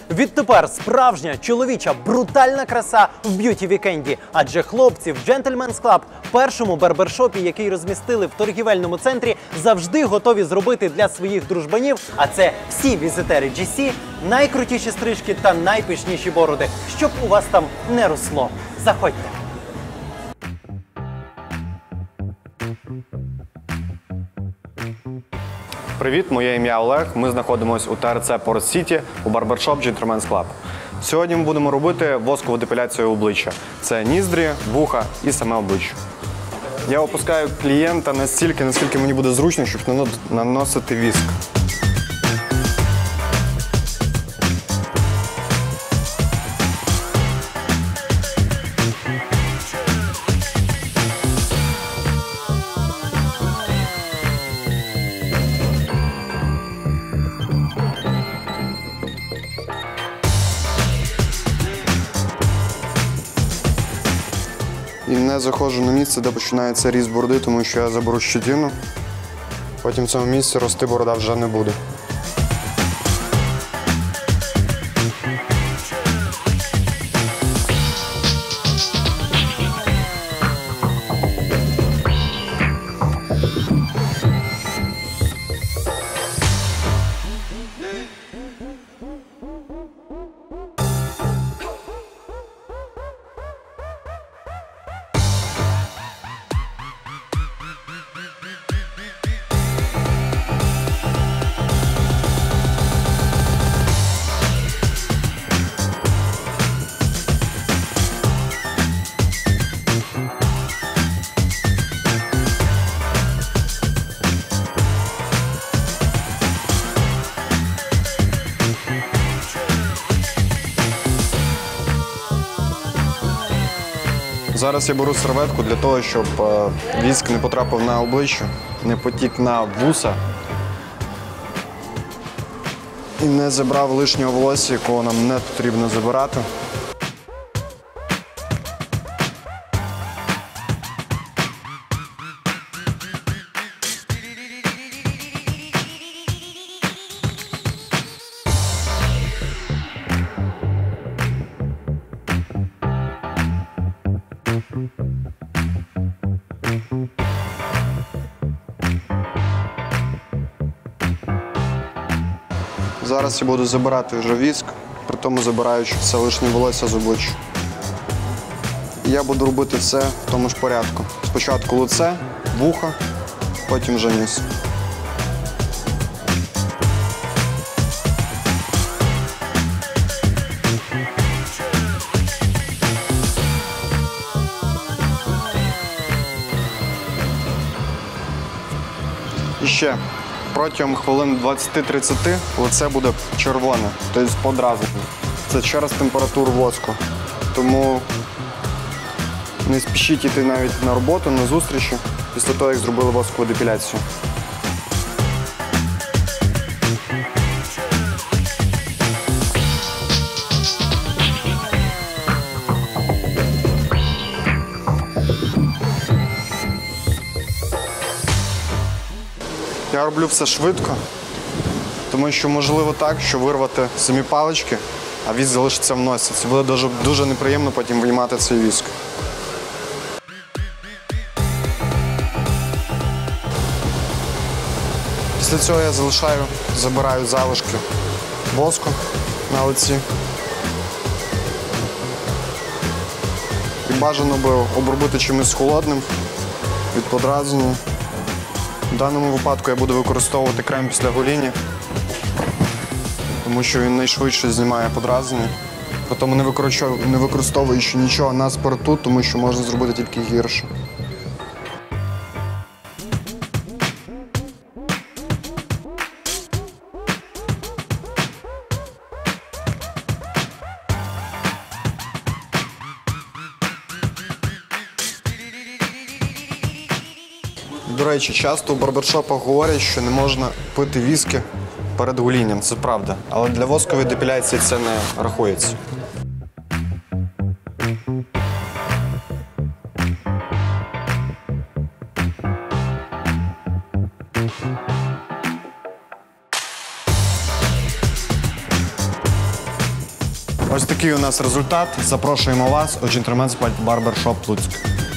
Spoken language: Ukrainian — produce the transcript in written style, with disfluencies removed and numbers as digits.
Відтепер справжня чоловіча брутальна краса в б'юті-вікенді. Адже хлопці в Gentleman's Club, першому барбершопі, який розмістили в торгівельному центрі, завжди готові зробити для своїх дружбанів, а це всі візитери GC, найкрутіші стрижки та найпишніші бороди, щоб у вас там не росло. Заходьте! Привіт, моє ім'я Олег. Ми знаходимося у ТРЦ Порт Сіті у барбершоп Gentleman's Club. Сьогодні ми будемо робити воскову депіляцію обличчя. Це ніздрі, вуха і саме обличчя. Я опускаю клієнта настільки, наскільки мені буде зручно, щоб наносити віск. І не заходжу на місце, де починається ріст бороди, тому що я заберу щетину. Потім в цьому місці рости борода вже не буде. Зараз я беру серветку для того, щоб віск не потрапив на обличчя, не потік на вуса і не забрав лишнього волосся, якого нам не потрібно забирати. Зараз я буду забирати вже віск, при тому забираючи все лишнє волосся з обличчя. І я буду робити це в тому ж порядку. Спочатку лице, вуха, потім вже ніс. І ще. Протягом хвилин 20-30 лице буде червоне, тобто подразнене. Це через температуру воску. Тому не спішіть йти навіть на роботу, на зустрічі, після того, як зробили воскову депіляцію. Я роблю все швидко, тому що можливо так, що вирвати самі палички, а віск залишиться в носі. Це буде дуже неприємно потім виймати цей віск. Після цього я забираю залишки воску на лиці. І бажано би обробити чимось холодним від подразнення. В даному випадку я буду використовувати крем після гоління, тому що він найшвидше знімає подразнення. Потім не використовуючи нічого на спирту, тому що можна зробити тільки гірше. До речі, часто у барбершопах говорять, що не можна пити віскі перед голінням. Це правда. Але для воскової депіляції це не рахується. Ось такий у нас результат. Запрошуємо вас у Gentleman's Barbershop Луцьк.